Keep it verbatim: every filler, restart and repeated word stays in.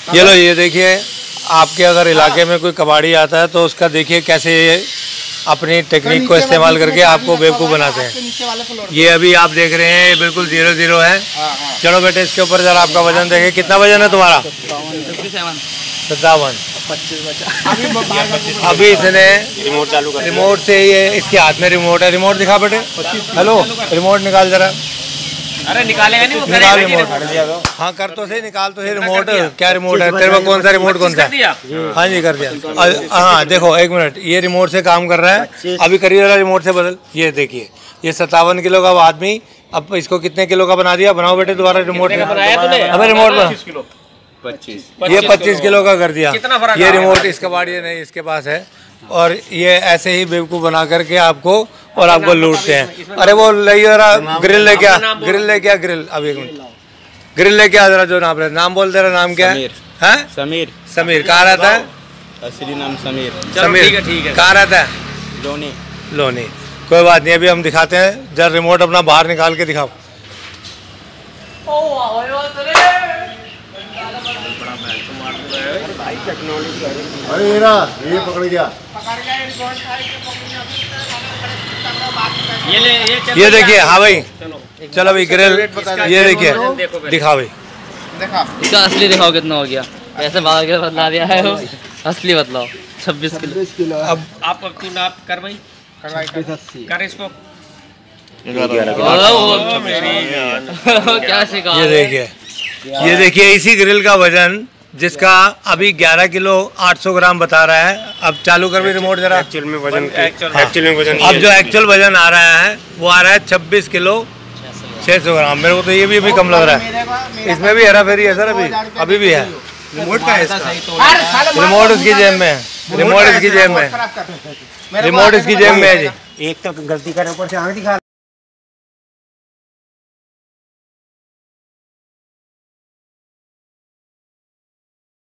ये लो, ये देखिए, आपके अगर इलाके में कोई कबाड़ी आता है तो उसका देखिए कैसे अपनी टेक्निक को इस्तेमाल करके आपको बेवकूफ़ बनाते हैं। ये अभी आप देख रहे हैं, ये बिल्कुल जीरो जीरो है। चलो बेटे, इसके ऊपर जरा आपका वजन देखें, कितना वजन है तुम्हारा? सत्तावन। अभी इसने रिमोट चालू कर, रिमोट से ये इसके हाथ में रिमोट है। रिमोट दिखा बेटे। हेलो, रिमोट निकाल जरा। अरे निकालेगा नहीं वो, निकाल रिमोट। हाँ कर तो सही, निकाल तो सही रिमोट। क्या रिमोट है तेरे पास? कौन सा रिमोट? कौन सा? हाँ जी कर दिया। हाँ देखो, एक मिनट, ये रिमोट से काम कर रहा है। अभी करिए जरा, रिमोट से बदल। ये देखिए, ये सत्तावन किलो का आदमी अब इसको कितने किलो का बना दिया? बनाओ बेटे दोबारा रिमोट। अबे रिमोट बना, पच्चीस ये पच्चीस किलो का कर दिया। ये रिमोट इसका बाड़ी नहीं, इसके पास है। और ये ऐसे ही बेवकूफ़ बना करके आपको और आपको लूटते हैं। अरे वो ले जरा ग्रिल लेके आ, ग्रिल लेके आ, ग्रिल। अब एक मिनट, ग्रिल लेके आ जरा। जो नाम रहे, नाम बोल, तेरा नाम क्या है? हैं? समीर। समीर। कहाँ रहता है? असली नाम समीर। समीर। कहाँ रहता है? लोनी। लोनी। कोई बात नहीं, अभी हम दिखाते हैं। जरा रिमोट अपना बाहर निकाल के दिखाओ। अरे ये पकड़ गया। ये ले, ये ये देखिए। हाँ भाई, चलो भाई, ग्रिल ये देखिए, दिखा भाई। इसका असली दिखाओ कितना हो गया। ऐसे भाग के बदला दिया है वो, असली बदलाओ। छब्बीस किलो। अब आप तू नाप कर भाई, कर इसको। क्या शिकार। ये देखिए, ये देखिए, इसी ग्रिल का वजन जिसका अभी ग्यारह किलो आठ सौ ग्राम बता रहा है। अब चालू कर भी रिमोट जरा। एक्चुअल में वजन, एक्चुअल में वजन, अब जो एक्चुअल वजन आ रहा है वो आ रहा है छब्बीस किलो छः सौ ग्राम। मेरे को तो ये भी अभी कम लग रहा है। इसमें भी हेरा फेरी है सर, अभी अभी भी है। रिमोट का है इसका? रिमोट उसकी जेब में है। रिमोट इसकी जेब में है। रिमोट इसकी जेब में है जी। एक तो गलती करे, ऊपर से आगे दिखा।